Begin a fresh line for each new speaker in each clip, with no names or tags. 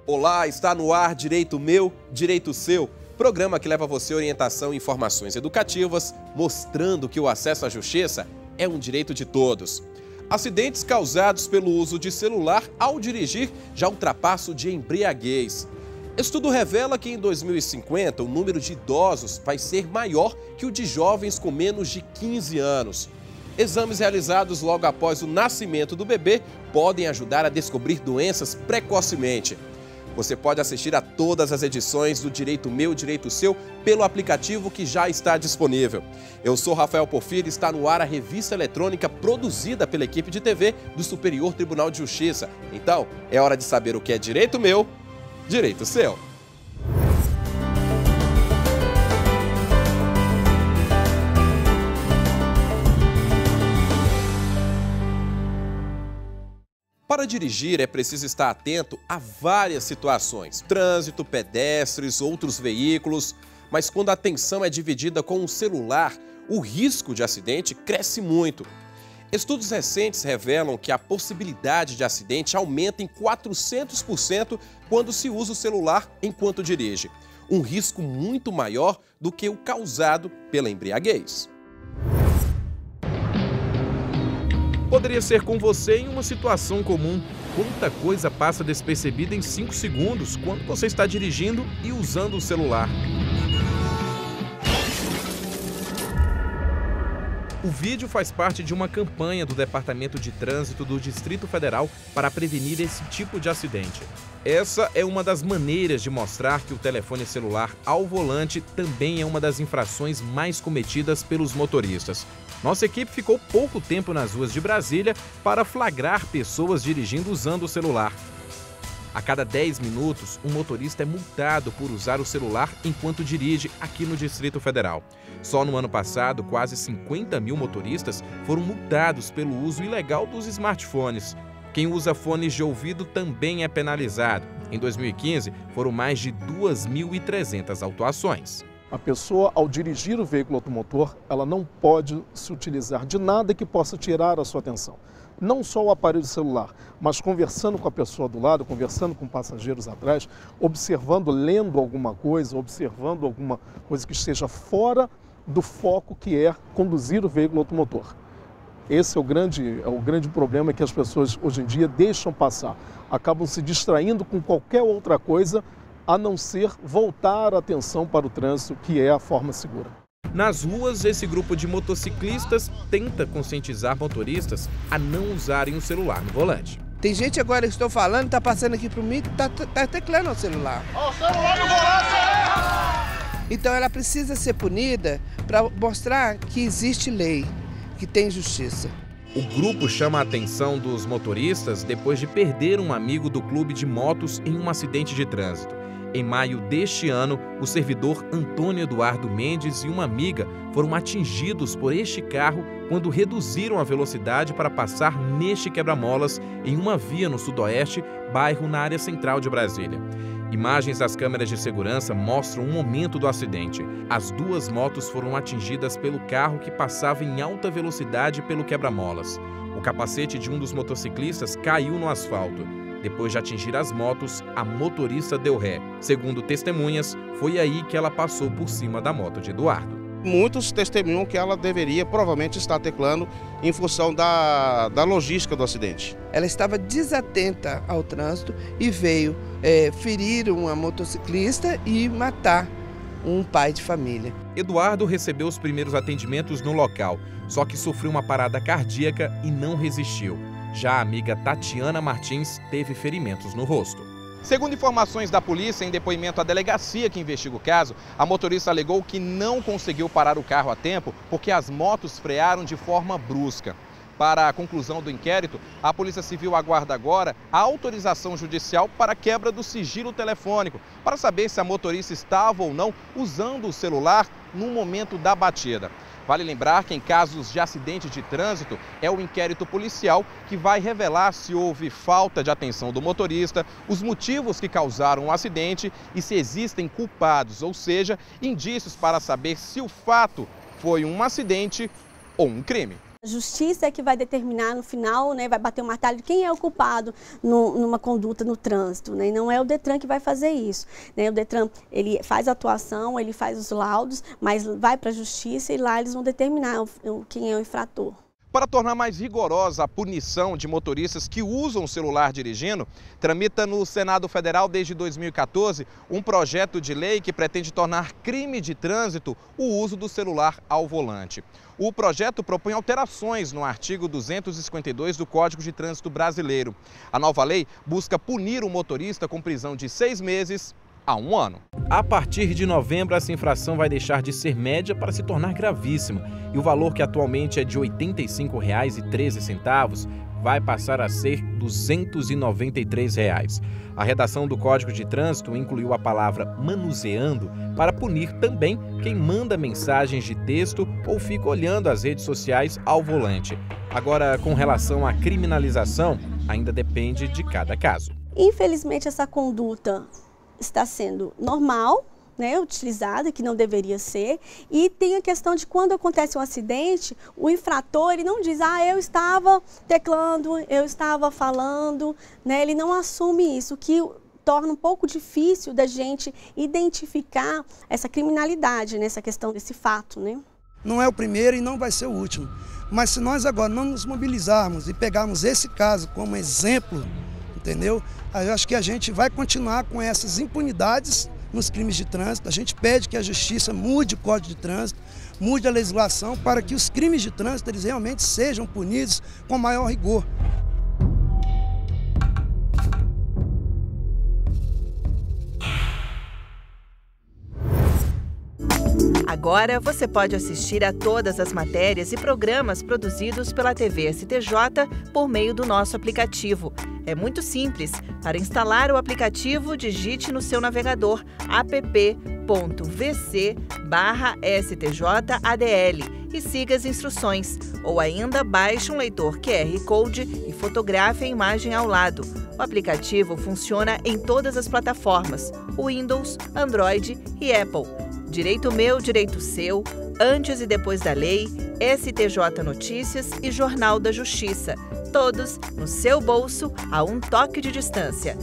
Olá, está no ar Direito Meu, Direito Seu, programa que leva a você orientação e informações educativas, mostrando que o acesso à justiça é um direito de todos. Acidentes causados pelo uso de celular ao dirigir já ultrapassa o de embriaguez. Estudo revela que em 2050 o número de idosos vai ser maior que o de jovens com menos de 15 anos. Exames realizados logo após o nascimento do bebê podem ajudar a descobrir doenças precocemente. Você pode assistir a todas as edições do Direito Meu, Direito Seu pelo aplicativo que já está disponível. Eu sou Rafael Porfírio e está no ar a revista eletrônica produzida pela equipe de TV do Superior Tribunal de Justiça. Então, é hora de saber o que é Direito Meu, Direito Seu. Para dirigir é preciso estar atento a várias situações, trânsito, pedestres, outros veículos, mas quando a atenção é dividida com um celular, o risco de acidente cresce muito. Estudos recentes revelam que a possibilidade de acidente aumenta em 400% quando se usa o celular enquanto dirige, um risco muito maior do que o causado pela embriaguez. Poderia ser com você em uma situação comum. Quanta coisa passa despercebida em 5 segundos quando você está dirigindo e usando o celular. O vídeo faz parte de uma campanha do Departamento de Trânsito do Distrito Federal para prevenir esse tipo de acidente. Essa é uma das maneiras de mostrar que o telefone celular ao volante também é uma das infrações mais cometidas pelos motoristas. Nossa equipe ficou pouco tempo nas ruas de Brasília para flagrar pessoas dirigindo usando o celular. A cada 10 minutos, um motorista é multado por usar o celular enquanto dirige aqui no Distrito Federal. Só no ano passado, quase 50 mil motoristas foram multados pelo uso ilegal dos smartphones. Quem usa fones de ouvido também é penalizado. Em 2015, foram mais de 2.300 autuações.
A pessoa, ao dirigir o veículo automotor, ela não pode se utilizar de nada que possa tirar a sua atenção. Não só o aparelho celular, mas conversando com a pessoa do lado, conversando com passageiros atrás, observando, lendo alguma coisa, observando alguma coisa que esteja fora do foco que é conduzir o veículo automotor. Esse é o grande problema que as pessoas hoje em dia deixam passar. Acabam se distraindo com qualquer outra coisa, a não ser voltar a atenção para o trânsito, que é a forma segura.
Nas ruas, esse grupo de motociclistas tenta conscientizar motoristas a não usarem o celular no volante.
Tem gente agora que estou falando, está passando aqui para mim, está teclando o celular.
O celular no volante!
Então ela precisa ser punida para mostrar que existe lei, que tem justiça.
O grupo chama a atenção dos motoristas depois de perder um amigo do clube de motos em um acidente de trânsito. Em maio deste ano, o servidor Antônio Eduardo Mendes e uma amiga foram atingidos por este carro quando reduziram a velocidade para passar neste quebra-molas em uma via no sudoeste, bairro na área central de Brasília. Imagens das câmeras de segurança mostram o momento do acidente. As duas motos foram atingidas pelo carro que passava em alta velocidade pelo quebra-molas. O capacete de um dos motociclistas caiu no asfalto. Depois de atingir as motos, a motorista deu ré. Segundo testemunhas, foi aí que ela passou por cima da moto de Eduardo.
Muitos testemunham que ela deveria provavelmente estar teclando em função da logística do acidente.
Ela estava desatenta ao trânsito e veio ferir uma motociclista e matar um pai de família.
Eduardo recebeu os primeiros atendimentos no local, só que sofreu uma parada cardíaca e não resistiu. Já a amiga Tatiana Martins teve ferimentos no rosto. Segundo informações da polícia, em depoimento à delegacia que investiga o caso, a motorista alegou que não conseguiu parar o carro a tempo porque as motos frearam de forma brusca. Para a conclusão do inquérito, a Polícia Civil aguarda agora a autorização judicial para a quebra do sigilo telefônico, para saber se a motorista estava ou não usando o celular no momento da batida. Vale lembrar que em casos de acidente de trânsito, é o inquérito policial que vai revelar se houve falta de atenção do motorista, os motivos que causaram o acidente e se existem culpados, ou seja, indícios para saber se o fato foi um acidente ou um crime.
A justiça é que vai determinar no final, né, vai bater o martelo de quem é o culpado numa conduta no trânsito, né, e não é o Detran que vai fazer isso, né, o Detran, ele faz a atuação, ele faz os laudos, mas vai para a justiça e lá eles vão determinar quem é o infrator.
Para tornar mais rigorosa a punição de motoristas que usam o celular dirigindo, tramita no Senado Federal desde 2014 um projeto de lei que pretende tornar crime de trânsito o uso do celular ao volante. O projeto propõe alterações no artigo 252 do Código de Trânsito Brasileiro. A nova lei busca punir o motorista com prisão de 6 meses a 1 ano. A partir de novembro, essa infração vai deixar de ser média para se tornar gravíssima. E o valor, que atualmente é de R$ 85,13, vai passar a ser R$ 293. A redação do Código de Trânsito incluiu a palavra manuseando para punir também quem manda mensagens de texto ou fica olhando as redes sociais ao volante. Agora, com relação à criminalização, ainda depende de cada caso.
Infelizmente, essa conduta está sendo normal, né, utilizada, que não deveria ser, e tem a questão de quando acontece um acidente, o infrator ele não diz, eu estava teclando, eu estava falando, né, ele não assume isso, que torna um pouco difícil da gente identificar essa criminalidade, né, essa questão desse fato, né?
Não é o primeiro e não vai ser o último, mas se nós agora não nos mobilizarmos e pegarmos esse caso como exemplo, entendeu? Eu acho que a gente vai continuar com essas impunidades nos crimes de trânsito. A gente pede que a justiça mude o Código de Trânsito, mude a legislação para que os crimes de trânsito eles realmente sejam punidos com maior rigor.
Agora você pode assistir a todas as matérias e programas produzidos pela TV STJ por meio do nosso aplicativo. É muito simples. Para instalar o aplicativo, digite no seu navegador app.vc/stjadl e siga as instruções. Ou ainda, baixe um leitor QR Code e fotografe a imagem ao lado. O aplicativo funciona em todas as plataformas, Windows, Android e Apple. Direito Meu, Direito Seu, Antes e Depois da Lei, STJ Notícias e Jornal da Justiça. Todos no seu bolso, a um toque de distância.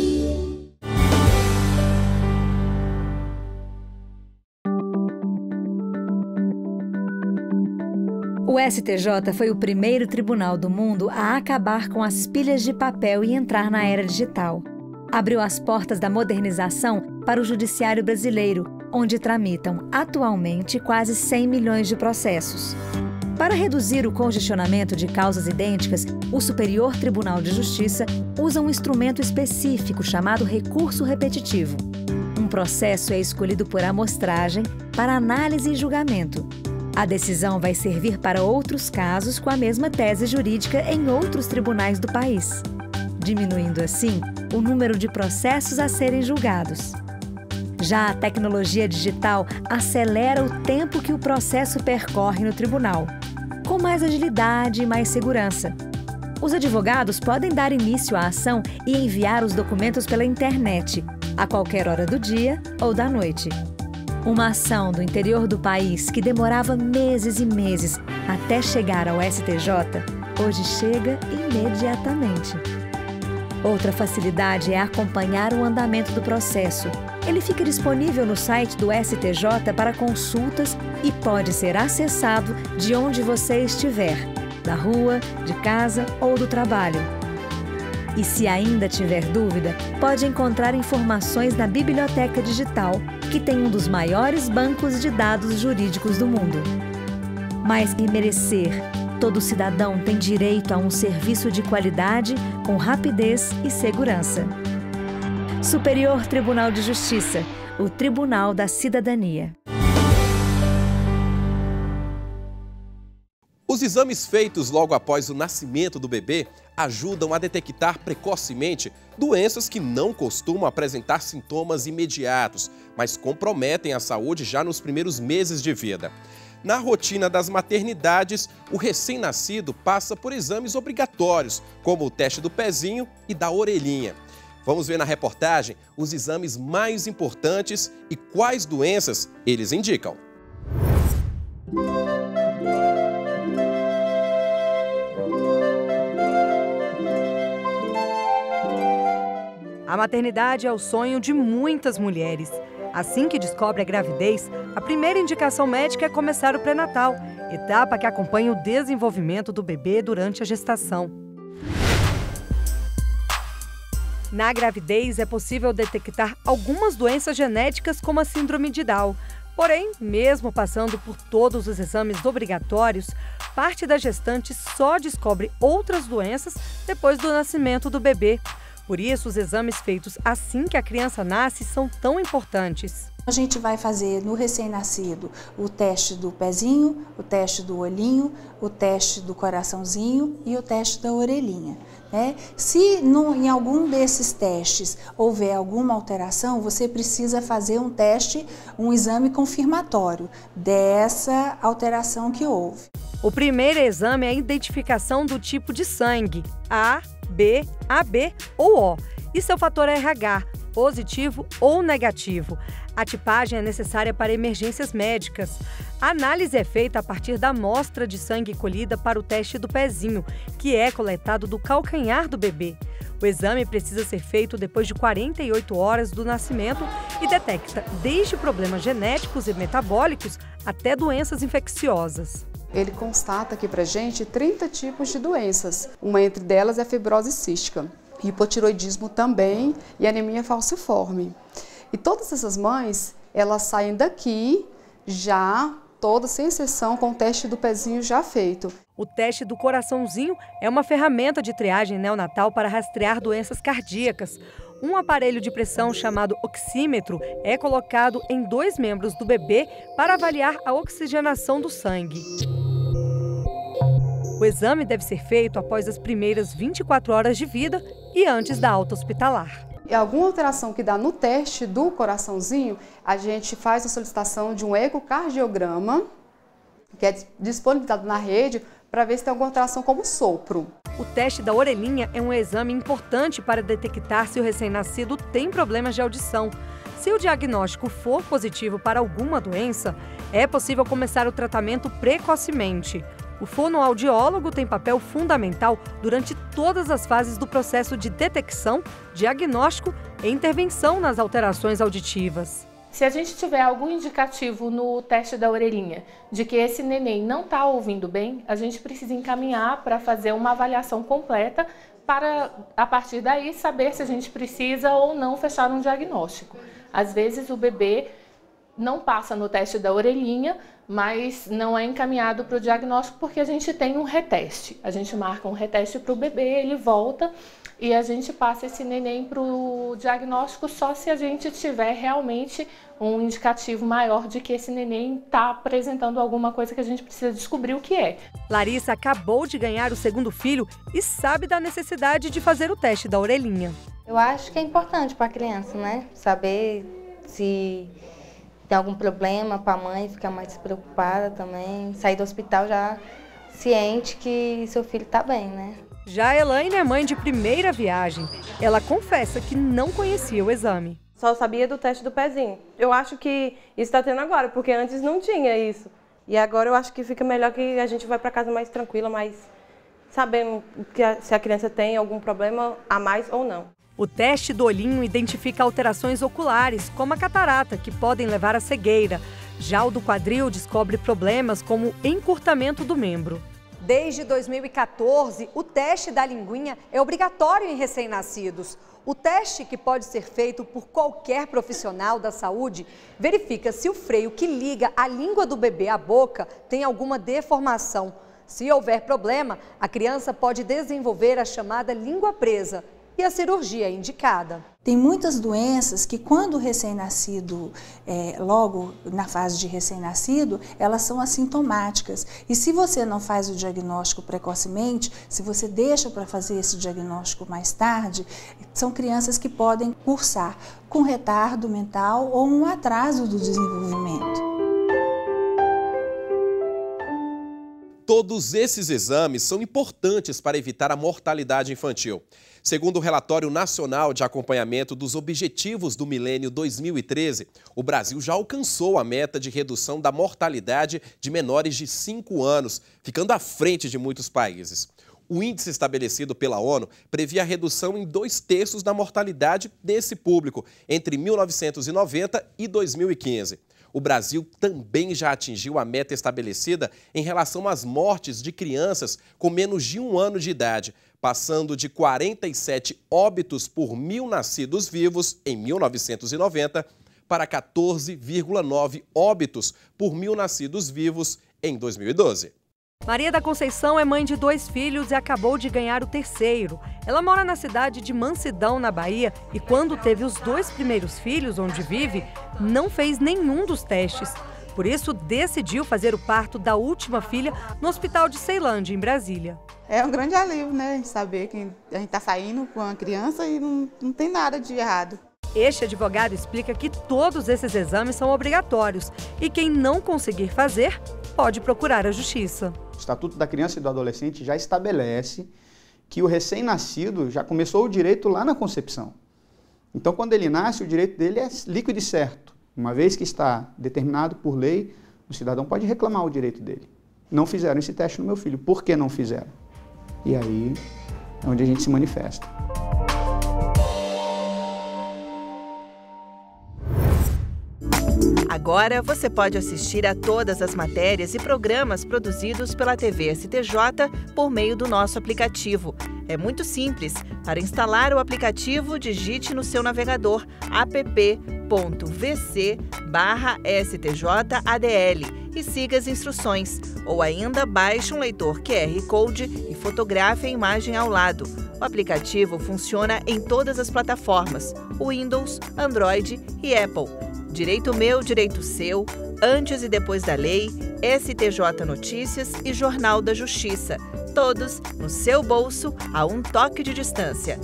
O STJ foi o primeiro tribunal do mundo a acabar com as pilhas de papel e entrar na era digital. Abriu as portas da modernização para o judiciário brasileiro, onde tramitam atualmente quase 100 milhões de processos. Para reduzir o congestionamento de causas idênticas, o Superior Tribunal de Justiça usa um instrumento específico chamado recurso repetitivo. Um processo é escolhido por amostragem para análise e julgamento. A decisão vai servir para outros casos com a mesma tese jurídica em outros tribunais do país, diminuindo assim o número de processos a serem julgados. Já a tecnologia digital acelera o tempo que o processo percorre no tribunal, com mais agilidade e mais segurança. Os advogados podem dar início à ação e enviar os documentos pela internet, a qualquer hora do dia ou da noite. Uma ação do interior do país que demorava meses e meses até chegar ao STJ, hoje chega imediatamente. Outra facilidade é acompanhar o andamento do processo. Ele fica disponível no site do STJ para consultas e pode ser acessado de onde você estiver, da rua, de casa ou do trabalho. E se ainda tiver dúvida, pode encontrar informações na Biblioteca Digital, que tem um dos maiores bancos de dados jurídicos do mundo. Mais que merecer, todo cidadão tem direito a um serviço de qualidade, com rapidez e segurança. Superior Tribunal de Justiça, o Tribunal da Cidadania.
Os exames feitos logo após o nascimento do bebê ajudam a detectar precocemente doenças que não costumam apresentar sintomas imediatos, mas comprometem a saúde já nos primeiros meses de vida. Na rotina das maternidades, o recém-nascido passa por exames obrigatórios, como o teste do pezinho e da orelhinha. Vamos ver na reportagem os exames mais importantes e quais doenças eles indicam.
A maternidade é o sonho de muitas mulheres. Assim que descobre a gravidez, a primeira indicação médica é começar o pré-natal, etapa que acompanha o desenvolvimento do bebê durante a gestação. Na gravidez, é possível detectar algumas doenças genéticas como a síndrome de Down. Porém, mesmo passando por todos os exames obrigatórios, parte da gestante só descobre outras doenças depois do nascimento do bebê. Por isso, os exames feitos assim que a criança nasce são tão importantes.
A gente vai fazer no recém-nascido o teste do pezinho, o teste do olhinho, o teste do coraçãozinho e o teste da orelhinha. Se em algum desses testes houver alguma alteração, você precisa fazer um teste, um exame confirmatório dessa alteração que houve.
O primeiro exame é a identificação do tipo de sangue, A, B, AB ou O, e seu fator RH, positivo ou negativo. A tipagem é necessária para emergências médicas. A análise é feita a partir da amostra de sangue colhida para o teste do pezinho, que é coletado do calcanhar do bebê. O exame precisa ser feito depois de 48 horas do nascimento e detecta desde problemas genéticos e metabólicos até doenças infecciosas.
Ele constata aqui pra gente 30 tipos de doenças. Uma entre delas é a fibrose cística, hipotiroidismo também e anemia falciforme. E todas essas mães, elas saem daqui já, todas sem exceção, com o teste do pezinho já feito.
O teste do coraçãozinho é uma ferramenta de triagem neonatal para rastrear doenças cardíacas. Um aparelho de pressão chamado oxímetro é colocado em 2 membros do bebê para avaliar a oxigenação do sangue. O exame deve ser feito após as primeiras 24 horas de vida e antes da alta hospitalar.
E alguma alteração que dá no teste do coraçãozinho, a gente faz a solicitação de um ecocardiograma, que é disponibilizado na rede, para ver se tem alguma alteração como sopro.
O teste da orelhinha é um exame importante para detectar se o recém-nascido tem problemas de audição. Se o diagnóstico for positivo para alguma doença, é possível começar o tratamento precocemente. O fonoaudiólogo tem papel fundamental durante todas as fases do processo de detecção, diagnóstico e intervenção nas alterações auditivas.
Se a gente tiver algum indicativo no teste da orelhinha de que esse neném não está ouvindo bem, a gente precisa encaminhar para fazer uma avaliação completa para, a partir daí, saber se a gente precisa ou não fechar um diagnóstico. Às vezes o bebê não passa no teste da orelhinha, mas não é encaminhado para o diagnóstico porque a gente tem um reteste. A gente marca um reteste para o bebê, ele volta e a gente passa esse neném para o diagnóstico só se a gente tiver realmente um indicativo maior de que esse neném está apresentando alguma coisa que a gente precisa descobrir o que é.
Larissa acabou de ganhar o segundo filho e sabe da necessidade de fazer o teste da orelhinha.
Eu acho que é importante para a criança, né? Saber se tem algum problema, para a mãe ficar mais preocupada também, sair do hospital já ciente que seu filho está bem, né?
Já a Elaine é mãe de primeira viagem. Ela confessa que não conhecia o exame.
Só sabia do teste do pezinho. Eu acho que isso está tendo agora, porque antes não tinha isso. E agora eu acho que fica melhor que a gente vai para casa mais tranquila, mais sabendo se a criança tem algum problema a mais ou não.
O teste do olhinho identifica alterações oculares, como a catarata, que podem levar à cegueira. Já o do quadril descobre problemas como encurtamento do membro.
Desde 2014, o teste da linguinha é obrigatório em recém-nascidos. O teste, que pode ser feito por qualquer profissional da saúde, verifica se o freio que liga a língua do bebê à boca tem alguma deformação. Se houver problema, a criança pode desenvolver a chamada língua presa, e a cirurgia é indicada.
Tem muitas doenças que quando o recém-nascido, logo na fase de recém-nascido, elas são assintomáticas. E se você não faz o diagnóstico precocemente, se você deixa para fazer esse diagnóstico mais tarde, são crianças que podem cursar com retardo mental ou um atraso do desenvolvimento.
Todos esses exames são importantes para evitar a mortalidade infantil. Segundo o Relatório Nacional de Acompanhamento dos Objetivos do Milênio 2013, o Brasil já alcançou a meta de redução da mortalidade de menores de 5 anos, ficando à frente de muitos países. O índice estabelecido pela ONU previa a redução em 2/3 da mortalidade desse público entre 1990 e 2015. O Brasil também já atingiu a meta estabelecida em relação às mortes de crianças com menos de 1 ano de idade, passando de 47 óbitos por 1.000 nascidos vivos em 1990 para 14,9 óbitos por 1.000 nascidos vivos em 2012.
Maria da Conceição é mãe de 2 filhos e acabou de ganhar o 3º. Ela mora na cidade de Mansidão, na Bahia, e quando teve os 2 primeiros filhos, onde vive, não fez nenhum dos testes. Por isso, decidiu fazer o parto da última filha no Hospital de Ceilândia, em Brasília.
É um grande alívio, né? Saber que a gente está saindo com a criança e não tem nada de errado.
Este advogado explica que todos esses exames são obrigatórios e quem não conseguir fazer pode procurar a justiça.
O Estatuto da Criança e do Adolescente já estabelece que o recém-nascido já começou o direito lá na concepção. Então, quando ele nasce, o direito dele é líquido e certo. Uma vez que está determinado por lei, o cidadão pode reclamar o direito dele. Não fizeram esse teste no meu filho. Por que não fizeram? E aí é onde a gente se manifesta.
Agora você pode assistir a todas as matérias e programas produzidos pela TV STJ por meio do nosso aplicativo. É muito simples. Para instalar o aplicativo, digite no seu navegador app.vc/stjadl e siga as instruções. Ou ainda baixe um leitor QR Code e fotografe a imagem ao lado. O aplicativo funciona em todas as plataformas, Windows, Android e Apple. Direito Meu, Direito Seu, Antes e Depois da Lei, STJ Notícias e Jornal da Justiça. Todos no seu bolso, a um toque de distância.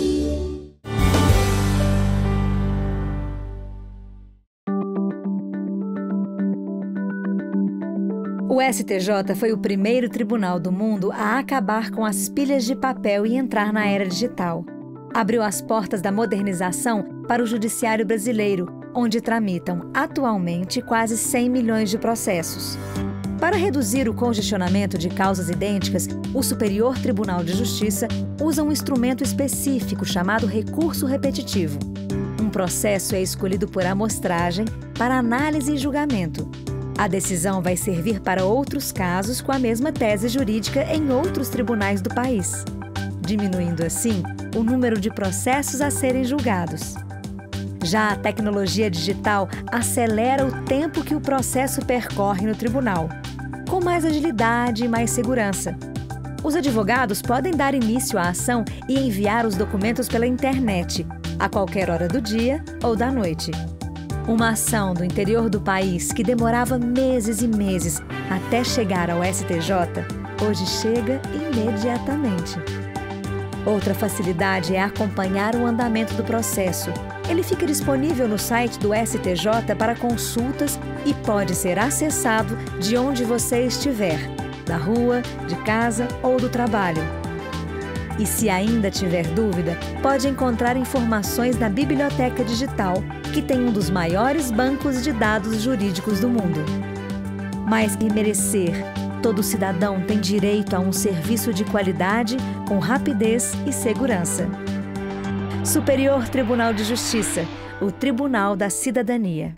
O STJ foi o primeiro tribunal do mundo a acabar com as pilhas de papel e entrar na era digital. Abriu as portas da modernização para o judiciário brasileiro, onde tramitam atualmente quase 100 milhões de processos. Para reduzir o congestionamento de causas idênticas, o Superior Tribunal de Justiça usa um instrumento específico chamado recurso repetitivo. Um processo é escolhido por amostragem para análise e julgamento. A decisão vai servir para outros casos com a mesma tese jurídica em outros tribunais do país, diminuindo assim o número de processos a serem julgados. Já a tecnologia digital acelera o tempo que o processo percorre no tribunal, com mais agilidade e mais segurança. Os advogados podem dar início à ação e enviar os documentos pela internet, a qualquer hora do dia ou da noite. Uma ação do interior do país que demorava meses e meses até chegar ao STJ, hoje chega imediatamente. Outra facilidade é acompanhar o andamento do processo. Ele fica disponível no site do STJ para consultas e pode ser acessado de onde você estiver, da rua, de casa ou do trabalho. E se ainda tiver dúvida, pode encontrar informações na Biblioteca Digital, que tem um dos maiores bancos de dados jurídicos do mundo. Mais que merecer, todo cidadão tem direito a um serviço de qualidade, com rapidez e segurança. Superior Tribunal de Justiça, o Tribunal da Cidadania.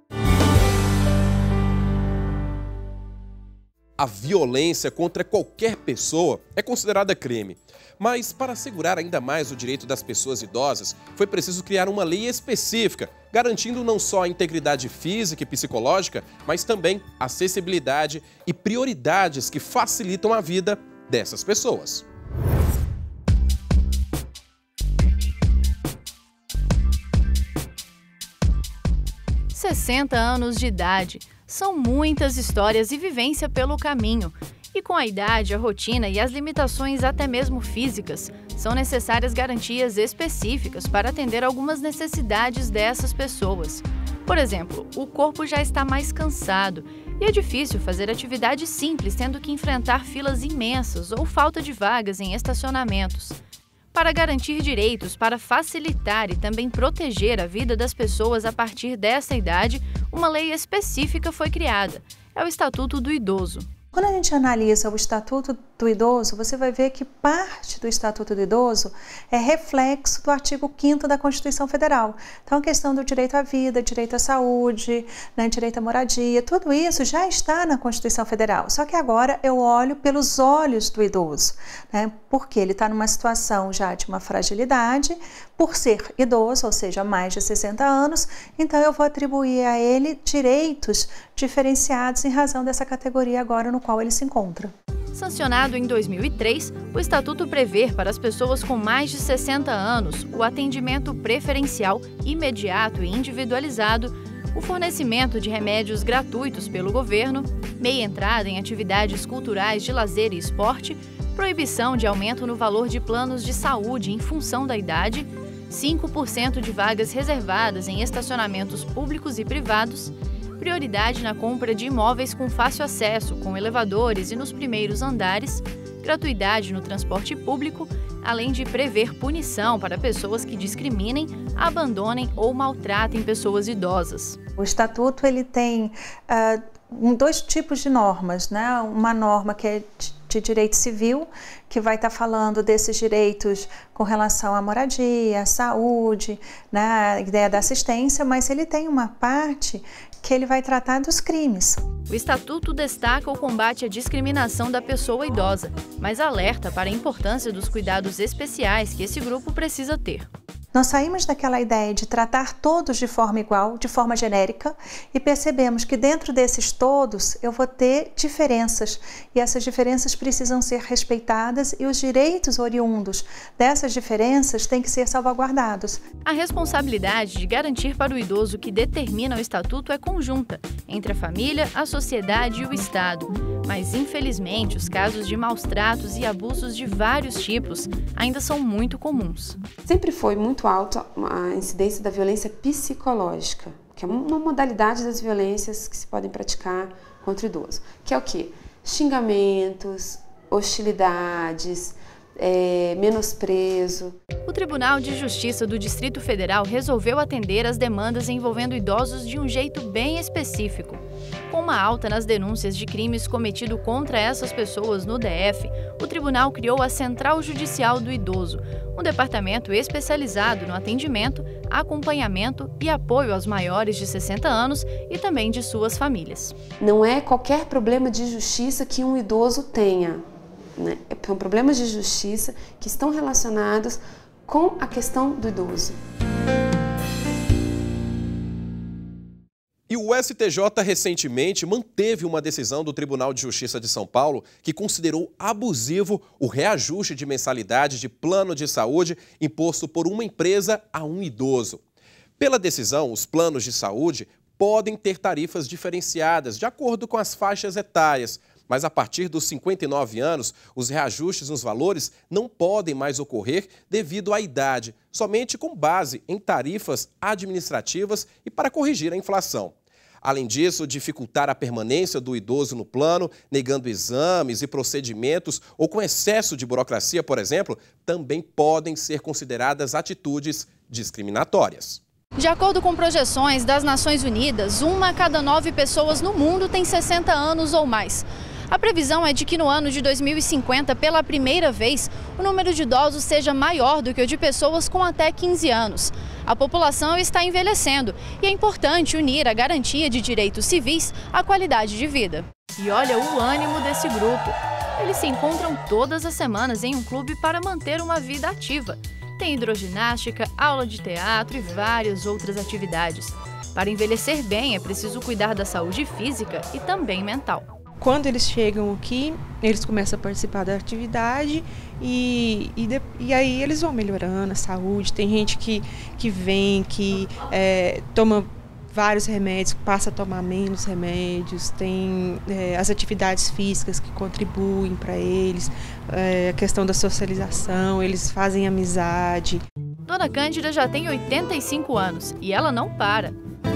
A violência contra qualquer pessoa é considerada crime. Mas, para assegurar ainda mais o direito das pessoas idosas, foi preciso criar uma lei específica, garantindo não só a integridade física e psicológica, mas também acessibilidade e prioridades que facilitam a vida dessas pessoas.
– 60 anos de idade. São muitas histórias e vivência pelo caminho. E com a idade, a rotina e as limitações até mesmo físicas, são necessárias garantias específicas para atender algumas necessidades dessas pessoas. Por exemplo, o corpo já está mais cansado e é difícil fazer atividades simples tendo que enfrentar filas imensas ou falta de vagas em estacionamentos. Para garantir direitos, para facilitar e também proteger a vida das pessoas a partir dessa idade, uma lei específica foi criada. É o Estatuto do Idoso.
Quando a gente analisa o Estatuto do Idoso, você vai ver que parte do Estatuto do Idoso é reflexo do artigo 5º da Constituição Federal. Então, a questão do direito à vida, direito à saúde, né, direito à moradia, tudo isso já está na Constituição Federal. Só que agora eu olho pelos olhos do idoso, né, porque ele está numa situação já de uma fragilidade, por ser idoso, ou seja, mais de 60 anos, então eu vou atribuir a ele direitos diferenciados em razão dessa categoria agora no qual ele se encontra.
Sancionado em 2003, o Estatuto prevê para as pessoas com mais de 60 anos o atendimento preferencial, imediato e individualizado, o fornecimento de remédios gratuitos pelo governo, meia entrada em atividades culturais de lazer e esporte, proibição de aumento no valor de planos de saúde em função da idade, 5% de vagas reservadas em estacionamentos públicos e privados, prioridade na compra de imóveis com fácil acesso, com elevadores e nos primeiros andares, gratuidade no transporte público, além de prever punição para pessoas que discriminem, abandonem ou maltratem pessoas idosas.
O Estatuto ele tem dois tipos de normas, né? Uma norma que é de direito civil, que vai estar falando desses direitos com relação à moradia, à saúde, né? A ideia da assistência, mas ele tem uma parte que ele vai tratar dos crimes.
O Estatuto destaca o combate à discriminação da pessoa idosa, mas alerta para a importância dos cuidados especiais que esse grupo precisa ter.
Nós saímos daquela ideia de tratar todos de forma igual, de forma genérica, e percebemos que dentro desses todos eu vou ter diferenças, e essas diferenças precisam ser respeitadas e os direitos oriundos dessas diferenças têm que ser salvaguardados.
A responsabilidade de garantir para o idoso que determina o Estatuto é conjunta, entre a família, a sociedade e o Estado. Mas, infelizmente, os casos de maus-tratos e abusos de vários tipos ainda são muito comuns.
Sempre foi muito alta a incidência da violência psicológica, que é uma modalidade das violências que se podem praticar contra o idoso. Que é o quê? Xingamentos, hostilidades, menosprezo.
O Tribunal de Justiça do Distrito Federal resolveu atender as demandas envolvendo idosos de um jeito bem específico. Com uma alta nas denúncias de crimes cometidos contra essas pessoas no DF, o tribunal criou a Central Judicial do Idoso, um departamento especializado no atendimento, acompanhamento e apoio aos maiores de 60 anos e também de suas famílias.
Não é qualquer problema de justiça que um idoso tenha, né? São problemas de justiça que estão relacionados com a questão do idoso.
E o STJ recentemente manteve uma decisão do Tribunal de Justiça de São Paulo que considerou abusivo o reajuste de mensalidade de plano de saúde imposto por uma empresa a um idoso. Pela decisão, os planos de saúde podem ter tarifas diferenciadas de acordo com as faixas etárias, mas a partir dos 59 anos, os reajustes nos valores não podem mais ocorrer devido à idade, somente com base em tarifas administrativas e para corrigir a inflação. Além disso, dificultar a permanência do idoso no plano, negando exames e procedimentos ou com excesso de burocracia, por exemplo, também podem ser consideradas atitudes discriminatórias.
De acordo com projeções das Nações Unidas, 1 a cada 9 pessoas no mundo tem 60 anos ou mais. A previsão é de que no ano de 2050, pela primeira vez, o número de idosos seja maior do que o de pessoas com até 15 anos. A população está envelhecendo e é importante unir a garantia de direitos civis à qualidade de vida. E olha o ânimo desse grupo. Eles se encontram todas as semanas em um clube para manter uma vida ativa. Tem hidroginástica, aula de teatro e várias outras atividades. Para envelhecer bem, é preciso cuidar da saúde física e também mental.
Quando eles chegam aqui, eles começam a participar da atividade e aí eles vão melhorando a saúde. Tem gente que vem, que toma vários remédios, passa a tomar menos remédios, tem as atividades físicas que contribuem para eles, a questão da socialização, eles fazem amizade.
Dona Cândida já tem 85 anos e ela não para.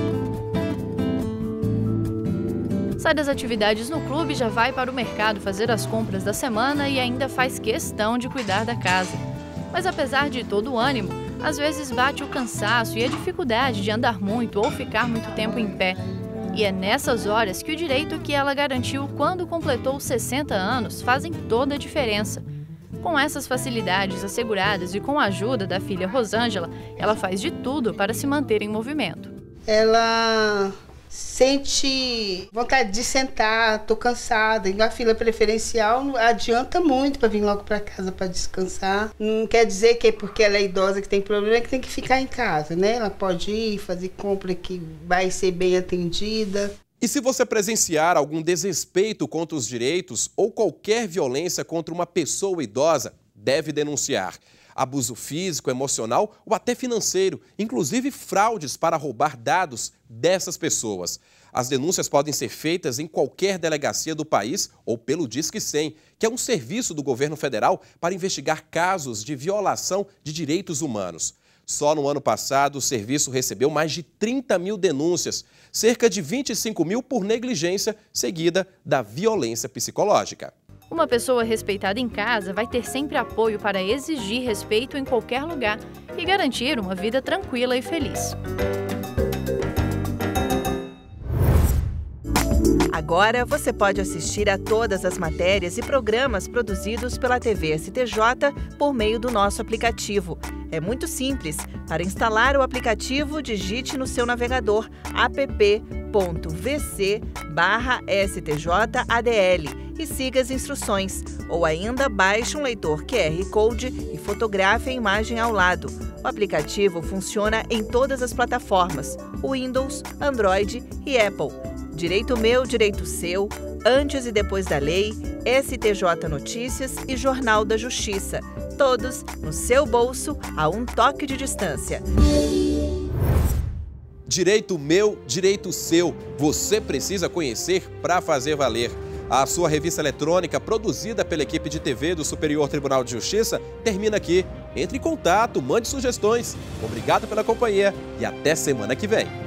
Sai das atividades no clube, já vai para o mercado fazer as compras da semana e ainda faz questão de cuidar da casa. Mas apesar de todo o ânimo, às vezes bate o cansaço e a dificuldade de andar muito ou ficar muito tempo em pé. E é nessas horas que o direito que ela garantiu quando completou 60 anos fazem toda a diferença. Com essas facilidades asseguradas e com a ajuda da filha Rosângela, ela faz de tudo para se manter em movimento.
Ela sente vontade de sentar, tô cansada, e na fila preferencial adianta muito para vir logo para casa para descansar. Não quer dizer que é porque ela é idosa que tem problema, que tem que ficar em casa, né? Ela pode ir fazer compra que vai ser bem atendida.
E se você presenciar algum desrespeito contra os direitos ou qualquer violência contra uma pessoa idosa, deve denunciar. Abuso físico, emocional ou até financeiro, inclusive fraudes para roubar dados dessas pessoas. As denúncias podem ser feitas em qualquer delegacia do país ou pelo Disque 100, que é um serviço do governo federal para investigar casos de violação de direitos humanos. Só no ano passado, o serviço recebeu mais de 30 mil denúncias, cerca de 25 mil por negligência, seguida da violência psicológica.
Uma pessoa respeitada em casa vai ter sempre apoio para exigir respeito em qualquer lugar e garantir uma vida tranquila e feliz.
Agora você pode assistir a todas as matérias e programas produzidos pela TV STJ por meio do nosso aplicativo. É muito simples. Para instalar o aplicativo, digite no seu navegador app.vc/STJADL e siga as instruções. Ou ainda, baixe um leitor QR Code e fotografe a imagem ao lado. O aplicativo funciona em todas as plataformas: Windows, Android e Apple. Direito meu, direito seu, antes e depois da lei, STJ Notícias e Jornal da Justiça. Todos no seu bolso, a um toque de distância.
Direito meu, direito seu. Você precisa conhecer para fazer valer. A sua revista eletrônica, produzida pela equipe de TV do Superior Tribunal de Justiça, termina aqui. Entre em contato, mande sugestões. Obrigado pela companhia e até semana que vem.